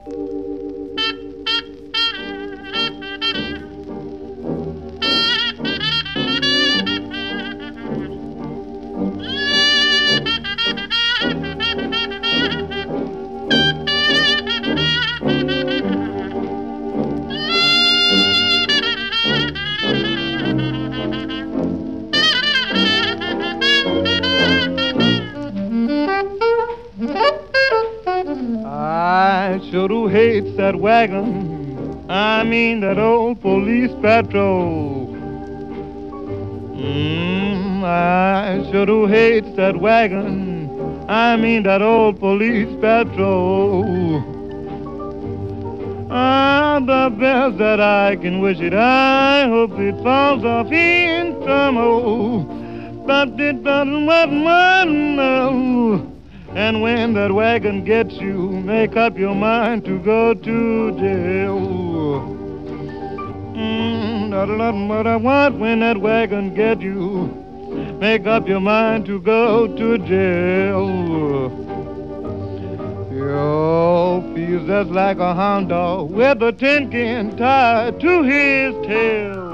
I sure do hate that wagon. I mean that old police patrol. I sure do hate that wagon. I mean that old police patrol. Ah, the best that I can wish it. I hope it falls off in trouble. But it doesn't matter. And when that wagon gets you, make up your mind to go to jail. Doesn't matter what when that wagon gets you, make up your mind to go to jail. Your feels just like a hound dog with a tin can tied to his tail.